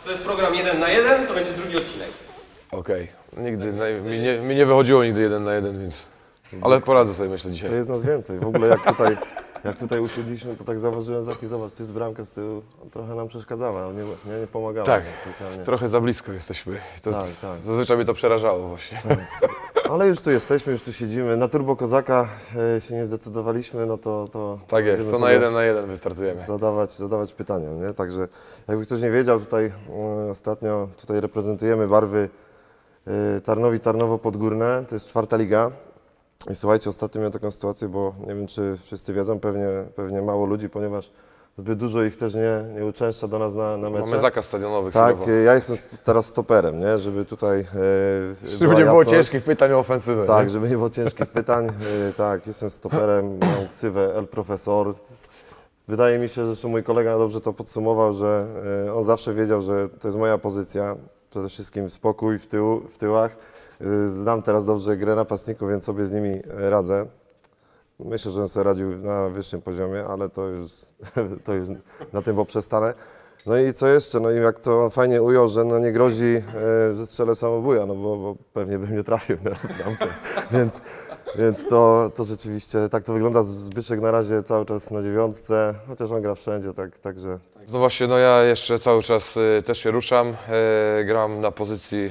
To jest program 1 na 1, to będzie drugi odcinek. Okej. Nigdy, mi nie wychodziło nigdy 1 na 1, więc... Ale poradzę sobie, myślę, dzisiaj. To jest nas więcej. W ogóle jak tutaj usiedliśmy, to tak zauważyłem, zobacz, tu jest bramka z tyłu, trochę nam przeszkadzała, nie pomagała. Tak, specjalnie. trochę za blisko jesteśmy. To Tak. Zazwyczaj mnie to przerażało właśnie. Tak. Ale już tu jesteśmy, już tu siedzimy. Na Turbo Kozaka się nie zdecydowaliśmy, no to Tak jest, to na 1 na 1 wystartujemy. zadawać pytania, nie? Także jakby ktoś nie wiedział, tutaj ostatnio reprezentujemy barwy Tarnowi Tarnowo Podgórne, to jest 4. liga. I słuchajcie, ostatnio miałem taką sytuację, bo nie wiem, czy wszyscy wiedzą, pewnie mało ludzi, ponieważ zbyt dużo ich też nie uczęszcza do nas na mecze. Mamy zakaz stadionowy Tak, chwilowo. ja jestem teraz stoperem, nie? Żeby tutaj Żeby nie było ciężkich pytań o ofensywę. Tak, nie? żeby nie było ciężkich pytań. Tak, jestem stoperem, mam ksywę El Profesor. Wydaje mi się, zresztą mój kolega dobrze to podsumował, że on zawsze wiedział, że to jest moja pozycja. Przede wszystkim spokój w tyłach. Znam teraz dobrze grę napastników, więc sobie z nimi radzę. Myślę, że bym sobie radził na wyższym poziomie, ale to już na tym poprzestanę. No i co jeszcze? No i jak to fajnie ujął, że no nie grozi, że strzelę samobuja, no bo pewnie bym nie trafił na bramkę. Więc to rzeczywiście tak to wygląda. Zbyszek na razie cały czas na 9, chociaż on gra wszędzie, także... No właśnie, no ja jeszcze cały czas też się ruszam. Gram na pozycji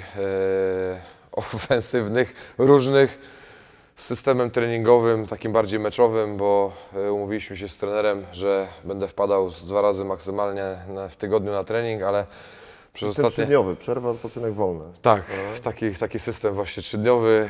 ofensywnych, różnych, z systemem treningowym, takim bardziej meczowym, bo umówiliśmy się z trenerem, że będę wpadał 2 razy maksymalnie w tygodniu na trening, ale przez System ostatnie... 3-dniowy, przerwa, odpoczynek wolny. Tak, taki system właśnie 3-dniowy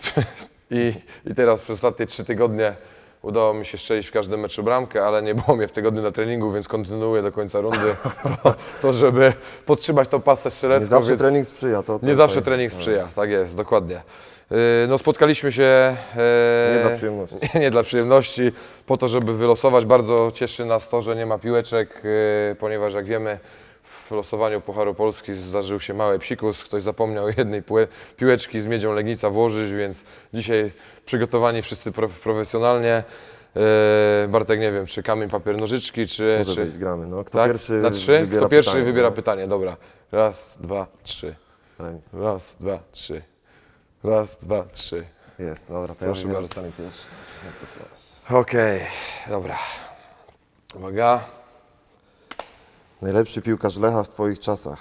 i teraz przez ostatnie 3 tygodnie udało mi się strzelić w każdym meczu bramkę, ale nie było mnie w tygodniu na treningu, więc kontynuuję do końca rundy to żeby podtrzymać tą pasę strzelecką. Nie zawsze trening sprzyja. Nie zawsze trening sprzyja, tak jest, dokładnie. No spotkaliśmy się nie dla przyjemności. Nie dla przyjemności, po to, żeby wylosować. Bardzo cieszy nas to, że nie ma piłeczek, ponieważ jak wiemy, w losowaniu Pucharu Polski zdarzył się mały psikus. Ktoś zapomniał jednej piłeczki z Miedzią Legnica włożyć, więc dzisiaj przygotowani wszyscy profesjonalnie. Bartek, nie wiem, czy kamień, papier, nożyczki, czy... Może być, gramy. No, kto tak? pierwszy Na 3? Kto pierwszy pytanie, wybiera no? pytanie, dobra. Raz, 2, 3. Remis. Raz, 2, 3. Raz, 2, 3. Jest, dobra, to Proszę ja wybieram bardzo. pytanie pierwsze. Okej, dobra. Uwaga. Najlepszy piłkarz Lecha w Twoich czasach?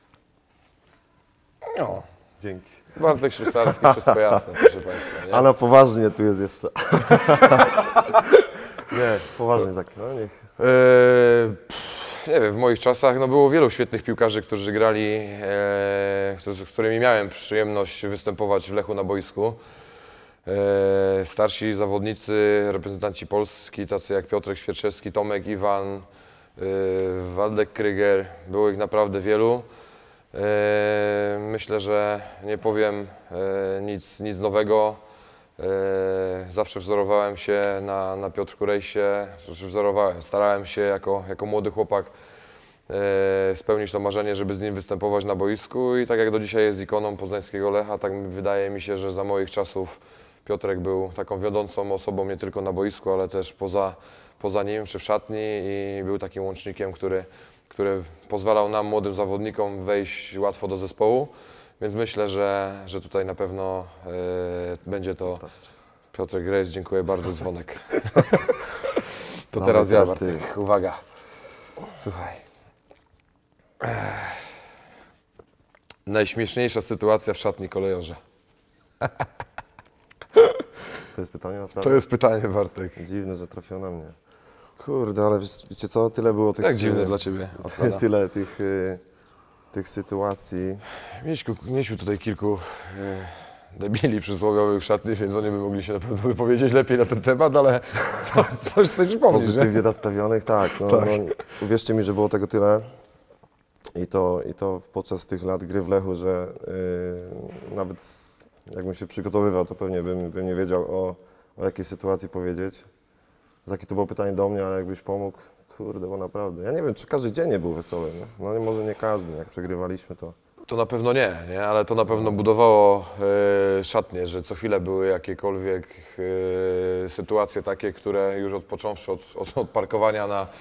No. Dzięki. Bartek Ślusarski, wszystko jasne, proszę Państwa. Nie? A na poważnie tu jest jeszcze. Nie, poważnie, no niech. Nie wiem, w moich czasach no, było wielu świetnych piłkarzy, którzy grali, z którymi miałem przyjemność występować w Lechu na boisku. Starsi zawodnicy, reprezentanci Polski, tacy jak Piotrek Świerczewski, Tomek Iwan, Waldek Kryger, było ich naprawdę wielu. Myślę, że nie powiem nic nowego. Zawsze wzorowałem się na Piotrku Rejsie, starałem się jako młody chłopak spełnić to marzenie, żeby z nim występować na boisku i tak jak do dzisiaj jest ikoną poznańskiego Lecha, tak wydaje mi się, że za moich czasów Piotrek był taką wiodącą osobą nie tylko na boisku, ale też poza nim czy w szatni i był takim łącznikiem, który pozwalał nam, młodym zawodnikom, wejść łatwo do zespołu. Więc myślę, że tutaj na pewno będzie to Piotrek Rejs. Dziękuję bardzo, dzwonek. To Dawaj, teraz ja, teraz Bartek. Uwaga. Słuchaj. Najśmieszniejsza sytuacja w szatni kolejorze. To jest pytanie naprawdę? To jest pytanie, Bartek. Dziwne, że trafiło na mnie. Kurde, ale wiecie co, tyle było tych... Jak dziwne dla Ciebie? Tyle tych sytuacji. Mieliśmy tutaj kilku debili przysłowiowych w szatni, więc oni by mogli się na pewno wypowiedzieć lepiej na ten temat, ale coś sobie przypomnieć, Pozytywnie nastawionych, tak. No, Tak. No, uwierzcie mi, że było tego tyle. I to podczas tych lat gry w Lechu, że nawet jakbym się przygotowywał, to pewnie bym nie wiedział o jakiej sytuacji powiedzieć. Jakie to było pytanie do mnie, ale jakbyś pomógł, kurde, bo naprawdę. Ja nie wiem, czy każdy dzień nie był wesoły, nie? No może nie każdy, jak przegrywaliśmy to. To na pewno nie, ale to na pewno budowało szatnie, że co chwilę były jakiekolwiek sytuacje takie, które już odpocząwszy od parkowania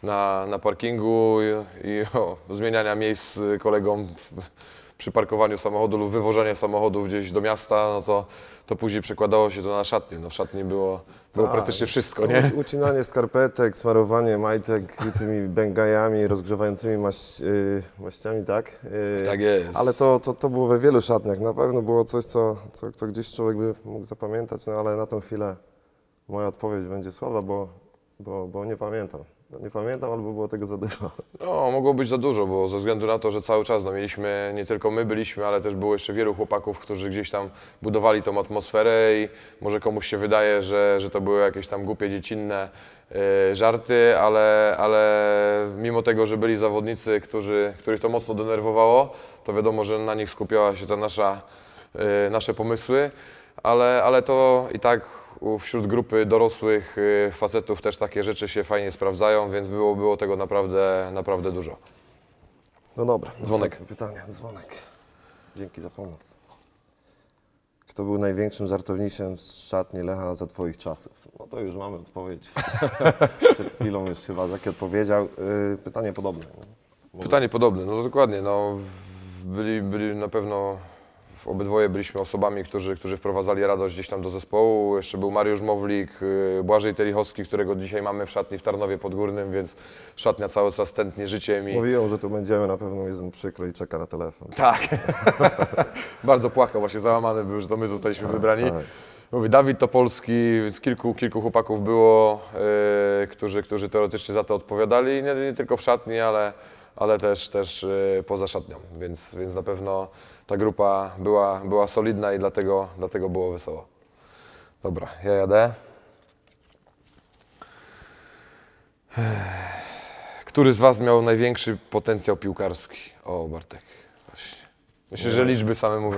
na parkingu i zmieniania miejsc z kolegą przy parkowaniu samochodu lub wywożenia samochodów gdzieś do miasta, no to później przekładało się to na szatnię. No w szatni było praktycznie wszystko, nie? Ucinanie skarpetek, smarowanie majtek tymi bengajami, rozgrzewającymi maściami, tak? Tak jest. Ale to było we wielu szatniach. Na pewno było coś, co gdzieś człowiek by mógł zapamiętać, no ale na tą chwilę moja odpowiedź będzie słaba, bo nie pamiętam. Nie pamiętam, albo było tego za dużo. No, mogło być za dużo, bo ze względu na to, że cały czas mieliśmy, nie tylko my byliśmy, ale też było jeszcze wielu chłopaków, którzy gdzieś tam budowali tą atmosferę i może komuś się wydaje, że to były jakieś tam głupie, dziecinne żarty, ale mimo tego, że byli zawodnicy, których to mocno denerwowało, to wiadomo, że na nich skupiała się ta nasze pomysły, ale to i tak wśród grupy dorosłych facetów też takie rzeczy się fajnie sprawdzają, więc było tego naprawdę dużo. No dobra, Dzwonek. Pytanie, dzwonek. Dzięki za pomoc. Kto był największym żartownikiem z szatni Lecha za Twoich czasów? No to już mamy odpowiedź. Przed chwilą już chyba Zaki odpowiedział. Pytanie podobne. Pytanie podobne, no dokładnie. No, byli na pewno, obydwoje byliśmy osobami, którzy wprowadzali radość gdzieś tam do zespołu. Jeszcze był Mariusz Mowlik, Błażej Telichowski, którego dzisiaj mamy w szatni w Tarnowie Podgórnym, więc szatnia cały czas tętni życiem. Mówiłem, że tu będziemy, na pewno jest mu przykro i czeka na telefon. Tak. Bardzo płakał, właśnie załamany był, że to my zostaliśmy wybrani. Tak. Mówi, Dawid Topolski, z kilku chłopaków było, którzy teoretycznie za to odpowiadali, nie tylko w szatni, ale też poza szatnią, więc na pewno ta grupa była solidna i dlatego było wesoło. Dobra, ja jadę. Który z Was miał największy potencjał piłkarski? O, Bartek. Właśnie. Myślę, że liczby same mówią.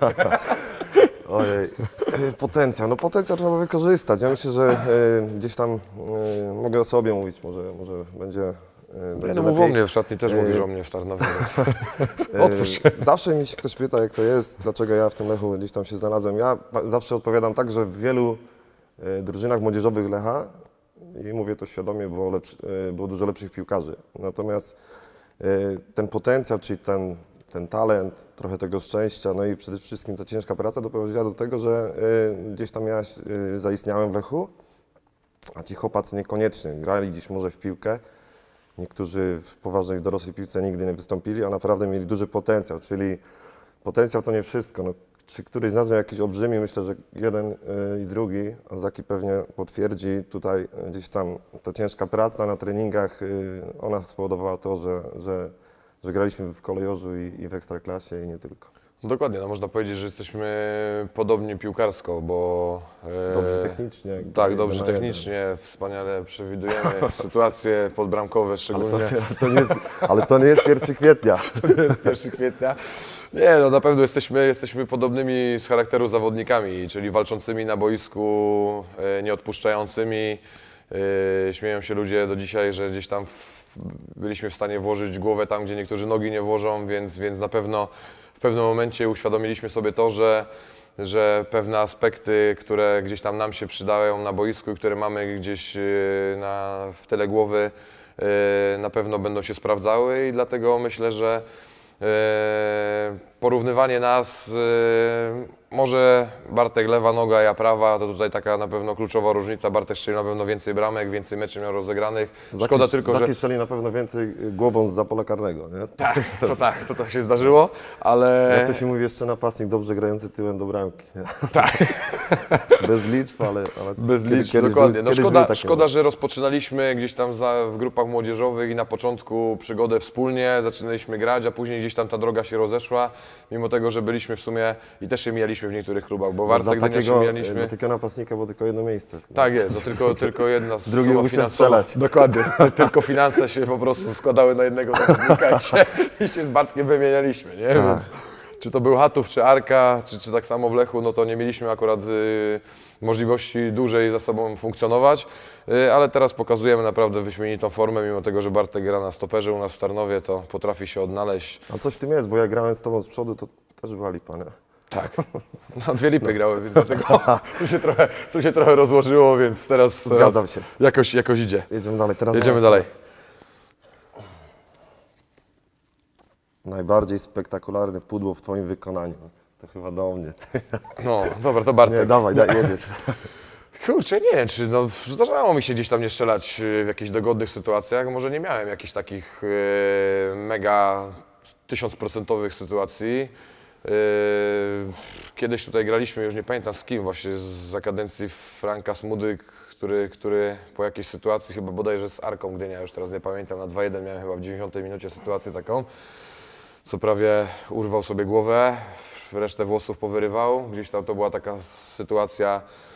Ojej, potencjał. No potencjał trzeba wykorzystać. Ja myślę, że gdzieś tam mogę o sobie mówić, może będzie No mów o mnie, w szatni też mówisz o mnie w Tarnowie. Otwórz się. Zawsze mi się ktoś pyta, jak to jest, dlaczego ja w tym Lechu gdzieś tam się znalazłem. Ja zawsze odpowiadam tak, że w wielu drużynach młodzieżowych Lecha, i mówię to świadomie, było dużo lepszych piłkarzy. Natomiast ten potencjał, czyli ten talent, trochę tego szczęścia, no i przede wszystkim ta ciężka praca doprowadziła do tego, że gdzieś tam ja zaistniałem w Lechu, a ci chłopacy niekoniecznie grali dziś może w piłkę. Niektórzy w poważnej dorosłej piłce nigdy nie wystąpili, a naprawdę mieli duży potencjał, czyli potencjał to nie wszystko. No, czy któryś z nas miał jakiś olbrzymi, myślę, że jeden i drugi, a Zaki pewnie potwierdzi, tutaj gdzieś tam ta ciężka praca na treningach, ona spowodowała to, że graliśmy w Kolejorzu i w Ekstraklasie i nie tylko. No dokładnie, no można powiedzieć, że jesteśmy podobni piłkarsko, bo... Dobrze technicznie. Tak, dobrze technicznie, wspaniale przewidujemy sytuacje podbramkowe szczególnie. Ale to nie jest 1 kwietnia. To nie jest 1 kwietnia. Nie, no na pewno jesteśmy podobnymi z charakteru zawodnikami, czyli walczącymi na boisku, nieodpuszczającymi. Śmieją się ludzie do dzisiaj, że gdzieś tam byliśmy w stanie włożyć głowę tam, gdzie niektórzy nogi nie włożą, więc na pewno w pewnym momencie uświadomiliśmy sobie to, że pewne aspekty, które gdzieś tam nam się przydają na boisku i które mamy gdzieś w tyle głowy, na pewno będą się sprawdzały i dlatego myślę, że porównywanie nas, może Bartek lewa noga, ja prawa, to tutaj taka na pewno kluczowa różnica. Bartek strzelił na pewno więcej bramek, więcej meczy miał rozegranych. Szkoda tylko, że... Zaki strzeli na pewno więcej głową z pola karnego, nie? To tak się zdarzyło, ale... Jak to się mówi, jeszcze napastnik dobrze grający tyłem do bramki, nie? Tak. Bez liczb, ale bez liczb, dokładnie. No szkoda, że rozpoczynaliśmy gdzieś tam w grupach młodzieżowych i na początku przygodę wspólnie, zaczynaliśmy grać, a później gdzieś tam ta droga się rozeszła, mimo tego, że byliśmy w sumie i też się mijaliśmy w niektórych klubach, bo w Arce Gdynia się mijaliśmy. Dla takiego napastnika było tylko jedno miejsce. Tak jest, no tylko jedna drugi musiał strzelać. Dokładnie, tylko finanse się po prostu składały na jednego zawodnika i się z Bartkiem wymienialiśmy, nie? Tak. Więc, czy to był Hatów, czy Arka, czy tak samo w Lechu, no to nie mieliśmy akurat możliwości dłużej za sobą funkcjonować, ale teraz pokazujemy naprawdę wyśmienitą formę, mimo tego, że Bartek gra na stoperze u nas w Tarnowie, to potrafi się odnaleźć. A coś w tym jest, bo ja grałem z Tobą z przodu, to też była lipa, nie? Tak, no 2 lipy grały, więc dlatego tu się trochę rozłożyło, więc teraz Zgadzam się. Jakoś idzie. Jedziemy dalej. Jedziemy dalej. Najbardziej spektakularne pudło w twoim wykonaniu. To chyba do mnie. No, dobra, to Bartek. Nie, dawaj, jedziesz. Kurczę, nie wiem, czy no, zdarzało mi się gdzieś tam nie strzelać w jakichś dogodnych sytuacjach. Może nie miałem jakichś takich mega 1000% sytuacji. Kiedyś tutaj graliśmy, już nie pamiętam z kim, właśnie z kadencji Franka Smudy, który po jakiejś sytuacji, chyba bodajże z Arką Gdynia, już teraz nie pamiętam, na 2-1 miałem chyba w 90 minucie sytuację taką, co prawie urwał sobie głowę, resztę włosów powyrywał. Gdzieś tam to była taka sytuacja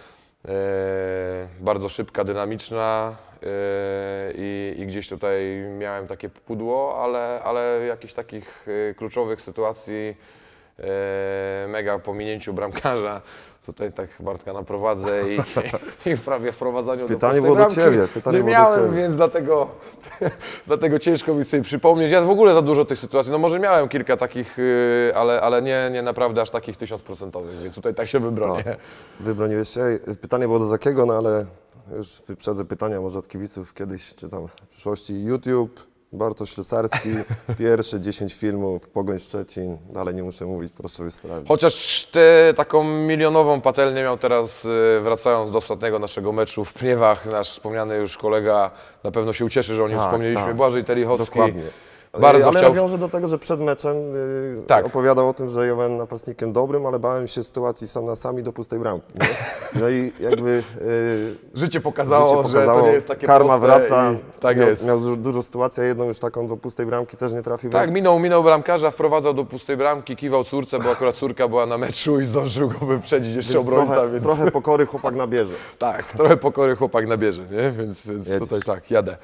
bardzo szybka, dynamiczna i gdzieś tutaj miałem takie pudło, ale jakichś takich kluczowych sytuacji mega po minięciu bramkarza. Tutaj tak Bartka naprowadzę i prawie wprowadzaniu Pytanie do było do bramki ciebie. Pytanie nie było do miałem, ciebie. więc dlatego ciężko mi sobie przypomnieć. Ja w ogóle za dużo tych sytuacji, no może miałem kilka takich, ale nie naprawdę aż takich 1000%, więc tutaj tak się wybronię. Tak. Wybroniłeś się. Pytanie było do Zakiego, no ale już wyprzedzę pytania może od kibiców kiedyś, czy tam w przyszłości. YouTube, Bartosz Ślusarski, pierwsze 10 filmów, Pogoń Szczecin, dalej nie muszę mówić, proszę sobie sprawdzić. Chociaż taką milionową patelnię miał teraz, wracając do ostatniego naszego meczu w Pniewach, nasz wspomniany już kolega na pewno się ucieszy, że o nim Tak, wspomnieliśmy, tak. Błażej Terichowski. Dokładnie. Bardzo ale chciał... nawiążę do tego, że przed meczem Tak. opowiadał o tym, że ja byłem napastnikiem dobrym, ale bałem się sytuacji sam na sami do pustej bramki. Nie? No i jakby Życie pokazało, życie że to nie jest takie karma proste wraca. i tak miał, jest. Miał dużo sytuacji, a jedną już taką do pustej bramki też nie trafił. Tak, więc minął bramkarza, wprowadzał do pustej bramki, kiwał córce, bo akurat córka była na meczu i zdążył go wyprzedzić jeszcze więc obrońca, trochę, więc... trochę pokory chłopak nabierze. Tak, trochę pokory chłopak nabierze, nie? Więc Jedziesz. tutaj tak, jadę.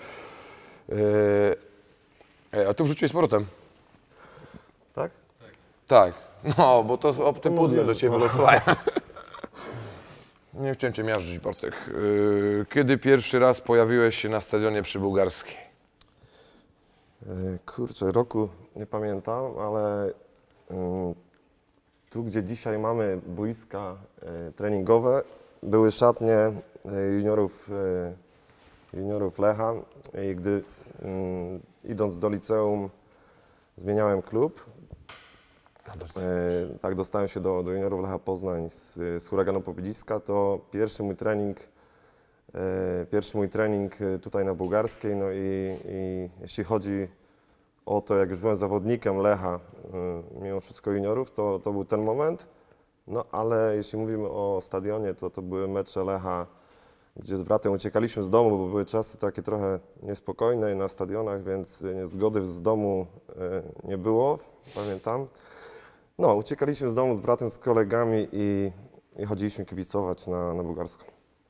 A tu wrzuciłeś z powrotem. Tak? Tak, no, bo to o tym pudle możliwe. do Ciebie wylosowałem. Nie chciałem Cię miażdżyć, Bartek. Kiedy pierwszy raz pojawiłeś się na stadionie przy Bułgarskiej? Kurczę, roku nie pamiętam, ale tu, gdzie dzisiaj mamy boiska treningowe, były szatnie juniorów Lecha i gdy idąc do liceum zmieniałem klub. Tak, dostałem się do juniorów Lecha Poznań z Huraganu Pobiedziska, to pierwszy mój trening tutaj na Bułgarskiej, no i jeśli chodzi o to, jak już byłem zawodnikiem Lecha, mimo wszystko juniorów, to był ten moment, no ale jeśli mówimy o stadionie, to były mecze Lecha, gdzie z bratem uciekaliśmy z domu, bo były czasy takie trochę niespokojne na stadionach, więc zgody z domu nie było, pamiętam. No, uciekaliśmy z domu z bratem, z kolegami i chodziliśmy kibicować na Bułgarską.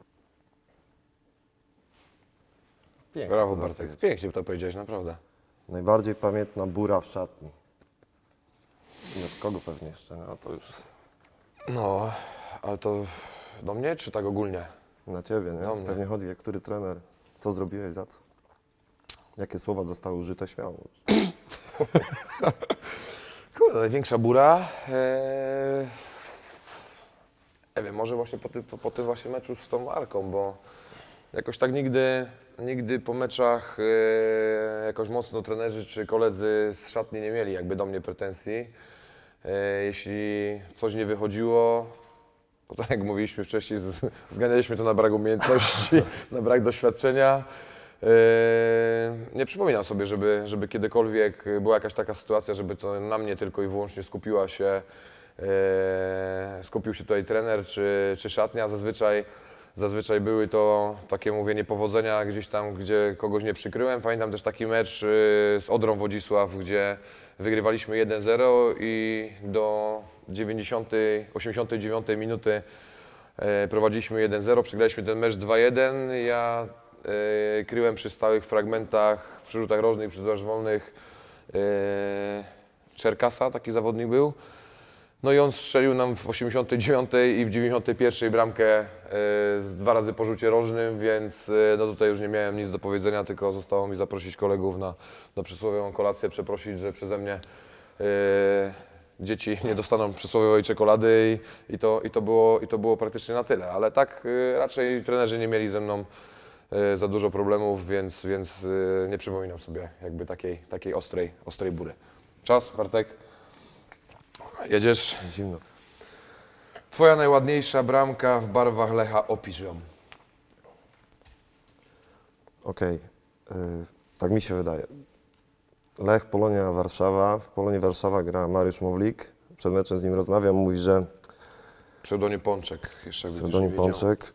Pięknie. Brawo, Bartek. Pięknie to powiedziałeś, naprawdę. Najbardziej pamiętna bura w szatni. I od kogo pewnie jeszcze, no to już No, ale to do mnie, czy tak ogólnie? na ciebie, Do mnie. nie? Pewnie chodzi, jak który trener, co zrobiłeś, za co? Jakie słowa zostały użyte, śmiało. Kurde, największa bura. Nie wiem, może właśnie po tym właśnie meczu z tą Arką, bo jakoś tak nigdy po meczach jakoś mocno trenerzy czy koledzy z szatni nie mieli jakby do mnie pretensji. Jeśli coś nie wychodziło, to tak jak mówiliśmy wcześniej, zganialiśmy to na brak umiejętności, na brak doświadczenia. Nie przypominam sobie, żeby kiedykolwiek była jakaś taka sytuacja, żeby to na mnie tylko i wyłącznie skupił się tutaj trener czy szatnia. Zazwyczaj były to takie, mówię, niepowodzenia gdzieś tam, gdzie kogoś nie przykryłem. Pamiętam też taki mecz z Odrą Wodzisław, gdzie wygrywaliśmy 1-0 i do 89 minuty prowadziliśmy 1-0, przegraliśmy ten mecz 2-1. Ja kryłem przy stałych fragmentach, w rzutach rożnych, przy rzutach wolnych Czerkasa, taki zawodnik był. No i on strzelił nam w 89 i w 91 bramkę z 2 razy po rzucie rożnym, więc no tutaj już nie miałem nic do powiedzenia, tylko zostało mi zaprosić kolegów na przysłowiową kolację, przeprosić, że przeze mnie dzieci nie dostaną przysłowiowej czekolady i to było praktycznie na tyle. Ale tak raczej trenerzy nie mieli ze mną za dużo problemów, więc nie przypominam sobie jakby takiej ostrej bury. Czas, Bartek. Jedziesz. Zimno. Twoja najładniejsza bramka w barwach Lecha, opisz ją. Okej, tak mi się wydaje. Lech, Polonia, Warszawa. W Polonii Warszawa gra Mariusz Mowlik. Przed meczem z nim rozmawiam, mówi, że Pseudonim Pączek. Jeszcze jakby pseudonim ktoś nie wiedział. Pączek.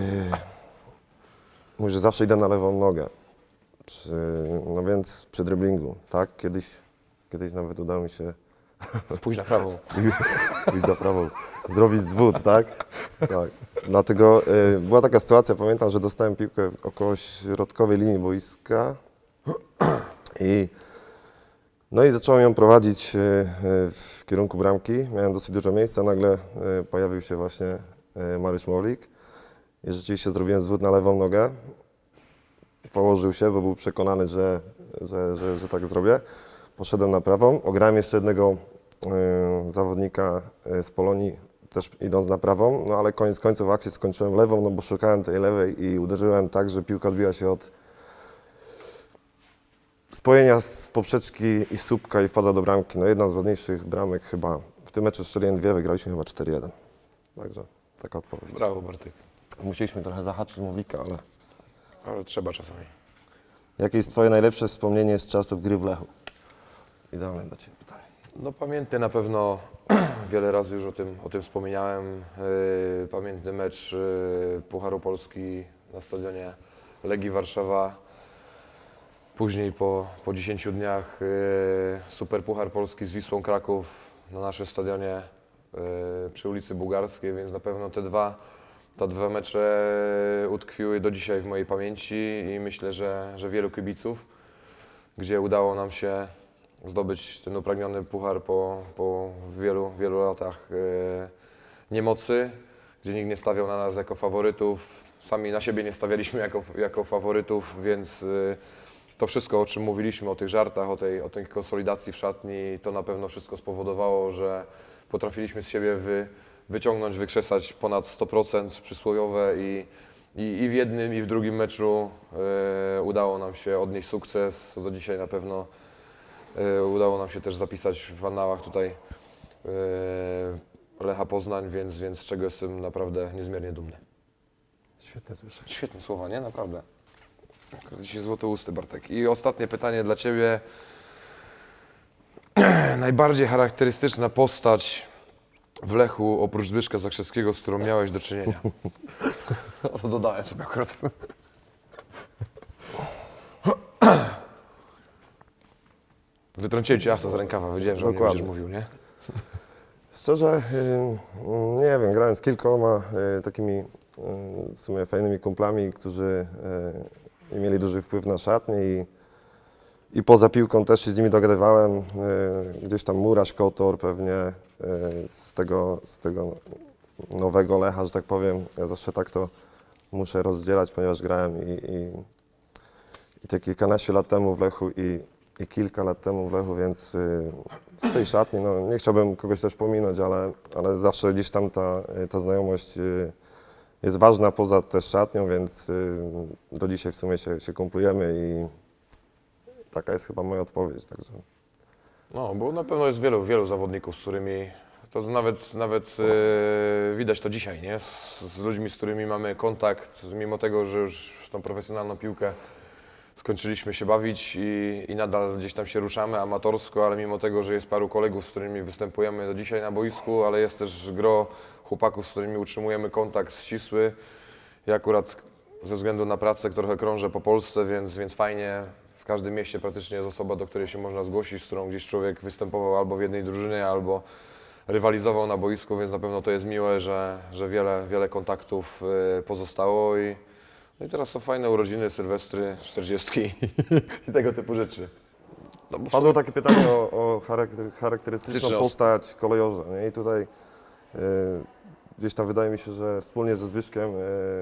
Mówi, że zawsze idę na lewą nogę. No więc przy driblingu, tak? Kiedyś nawet udało mi się Pójdź na prawą. pójść na prawą, zrobić zwód, tak? Tak. Dlatego była taka sytuacja, pamiętam, że dostałem piłkę około środkowej linii boiska no i zacząłem ją prowadzić w kierunku bramki. Miałem dosyć dużo miejsca, nagle pojawił się właśnie Mariusz Mowlik i rzeczywiście zrobiłem zwód na lewą nogę. Położył się, bo był przekonany, że tak zrobię. Poszedłem na prawą, ograłem jeszcze jednego zawodnika z Polonii, też idąc na prawą, no ale koniec końców akcję skończyłem lewą, no bo szukałem tej lewej i uderzyłem tak, że piłka odbiła się od spojenia z poprzeczki i słupka i wpadła do bramki. No jedna z ładniejszych bramek chyba. W tym meczu strzeliłem 2, wygraliśmy chyba 4-1. Także taka odpowiedź. Brawo, Bartek. Musieliśmy trochę zahaczyć Mowlika, ale... Ale trzeba czasami. Jakie jest Twoje najlepsze wspomnienie z czasów gry w Lechu? Idealne dla Ciebie pytanie. No pamiętny na pewno, wiele razy już o tym wspomniałem, pamiętny mecz Pucharu Polski na stadionie Legii Warszawa. Później po 10 dniach Super Puchar Polski z Wisłą Kraków na naszym stadionie przy ulicy Bułgarskiej, więc na pewno te dwa mecze utkwiły do dzisiaj w mojej pamięci i myślę, że wielu kibiców, gdzie udało nam się zdobyć ten upragniony puchar po wielu latach niemocy, gdzie nikt nie stawiał na nas jako faworytów. Sami na siebie nie stawialiśmy jako faworytów, więc to wszystko, o czym mówiliśmy, o tych żartach, o tej konsolidacji w szatni, to na pewno wszystko spowodowało, że potrafiliśmy z siebie wyciągnąć, wykrzesać ponad 100% przysłowiowe i w jednym i w drugim meczu udało nam się odnieść sukces. Do dzisiaj na pewno udało nam się też zapisać w annałach tutaj Lecha Poznań, więc z czego jestem naprawdę niezmiernie dumny. Świetne słyszę. Świetne słowa, nie? Naprawdę. Dzisiaj złote usty, Bartek. I ostatnie pytanie dla Ciebie. Najbardziej charakterystyczna postać w Lechu, oprócz Zbyszka Zakrzewskiego, z którą miałeś do czynienia? O to dodałem sobie akurat. Wytrąciłem Ci asa z rękawa, wiedziałem, że o mnie Dokładnie. będziesz mówił, nie? Szczerze, nie wiem, grałem z kilkoma takimi w sumie fajnymi kumplami, którzy mieli duży wpływ na szatnię i poza piłką też się z nimi dogadywałem. Gdzieś tam Muraś, Kotor pewnie z tego nowego Lecha, że tak powiem. Ja zawsze tak to muszę rozdzielać, ponieważ grałem i te kilkanaście lat temu w Lechu i kilka lat temu w Lechu, więc z tej szatni, no nie chciałbym kogoś też pominąć, ale zawsze gdzieś tam ta znajomość jest ważna poza też szatnią, więc do dzisiaj w sumie się kumplujemy i taka jest chyba moja odpowiedź. Także. No, bo na pewno jest wielu zawodników, z którymi, to nawet widać to dzisiaj, nie? Z ludźmi, z którymi mamy kontakt, mimo tego, że już w tą profesjonalną piłkę skończyliśmy się bawić i nadal gdzieś tam się ruszamy amatorsko, ale mimo tego, że jest paru kolegów, z którymi występujemy do dzisiaj na boisku, ale jest też gro chłopaków, z którymi utrzymujemy kontakt ścisły. Ja akurat ze względu na pracę trochę krążę po Polsce, więc fajnie. W każdym mieście praktycznie jest osoba, do której się można zgłosić, z którą gdzieś człowiek występował albo w jednej drużynie, albo rywalizował na boisku, więc na pewno to jest miłe, że wiele kontaktów pozostało i teraz są fajne urodziny, sylwestry, 40 i tego typu rzeczy. No bo Padło takie pytanie o charakterystyczną Tyczny postać kolejorza. Nie? I tutaj gdzieś tam wydaje mi się, że wspólnie ze Zbyszkiem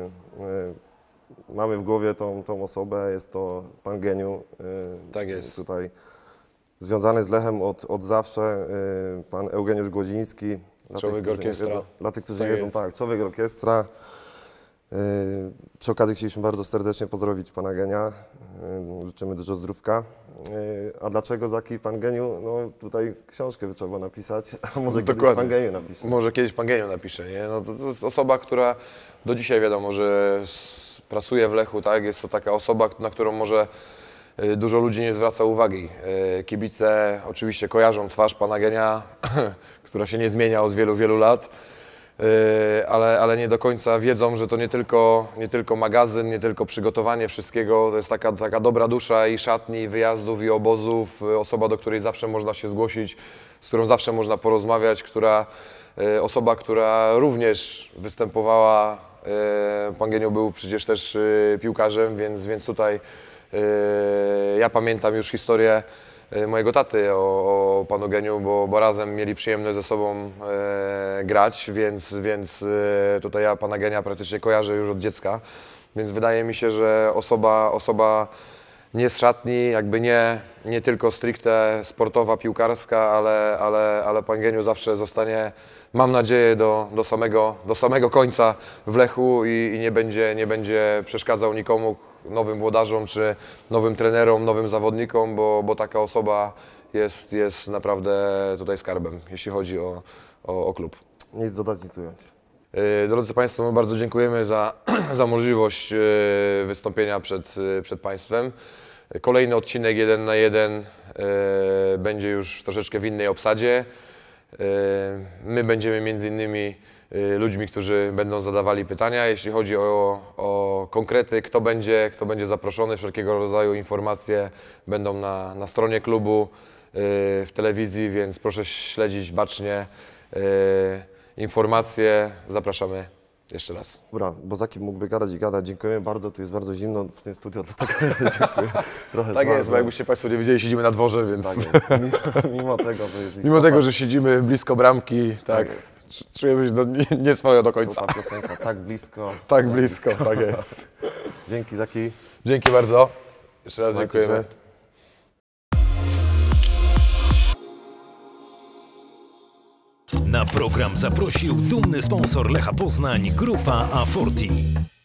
mamy w głowie tą osobę. Jest to pan Geniu. Tak jest. Tutaj związany z Lechem od zawsze. Pan Eugeniusz Głodziński. Człowiek orkiestra. Dla tych, którzy Tak nie wiedzą, jest. tak, człowiek orkiestra. Przy okazji chcieliśmy bardzo serdecznie pozdrowić pana Genia. życzymy dużo zdrówka. A dlaczego Zaki Pan Geniu? No tutaj książkę by trzeba było napisać, a może kiedyś Dokładnie. Pan Geniu napisze. Może kiedyś Pan Genio napisze, nie? No to jest osoba, która do dzisiaj wiadomo, że pracuje w Lechu, tak? Jest to taka osoba, na którą może dużo ludzi nie zwraca uwagi. Kibice oczywiście kojarzą twarz Pana Genia, która się nie zmienia od wielu, wielu lat, ale nie do końca wiedzą, że to nie tylko magazyn, nie tylko przygotowanie wszystkiego, to jest taka dobra dusza i szatni, i wyjazdów, i obozów, osoba, do której zawsze można się zgłosić, z którą zawsze można porozmawiać, osoba, która również występowała, Pan Genio był przecież też piłkarzem, więc tutaj ja pamiętam już historię mojego taty o Panu Geniu, bo razem mieli przyjemność ze sobą grać, więc tutaj ja Pana Genia praktycznie kojarzę już od dziecka, więc wydaje mi się, że osoba nie z szatni, jakby nie tylko stricte sportowa, piłkarska, ale Pan Geniu zawsze zostanie, mam nadzieję, do samego końca w Lechu i nie będzie przeszkadzał nikomu, nowym włodarzom czy nowym trenerom, nowym zawodnikom, bo taka osoba jest naprawdę tutaj skarbem, jeśli chodzi o klub. Nic dodać, nic ująć. Drodzy Państwo, my bardzo dziękujemy za możliwość wystąpienia przed Państwem. Kolejny odcinek 1 na 1 będzie już troszeczkę w innej obsadzie. My będziemy między innymi ludźmi, którzy będą zadawali pytania. Jeśli chodzi o konkrety, kto będzie zaproszony, wszelkiego rodzaju informacje będą na stronie klubu, w telewizji, więc proszę śledzić bacznie informacje. Zapraszamy jeszcze raz. Dobra, bo Zaki mógłby gadać i gadać. Dziękujemy bardzo, tu jest bardzo zimno w tym studiu, dlatego dziękuję. Trochę Tak jest, zmarzłem. bo jakbyście Państwo nie wiedzieli, siedzimy na dworze, więc Tak jest. Mimo tego, że jest mimo tego, że siedzimy blisko bramki, tak, jest. czujemy się nieswojo do To końca. ta piosenka, tak blisko. Tak blisko, tak jest. Dzięki Zaki. Dzięki bardzo. Jeszcze raz Trzymajcie dziękujemy. się. Na program zaprosił dumny sponsor Lecha Poznań, Grupa A40.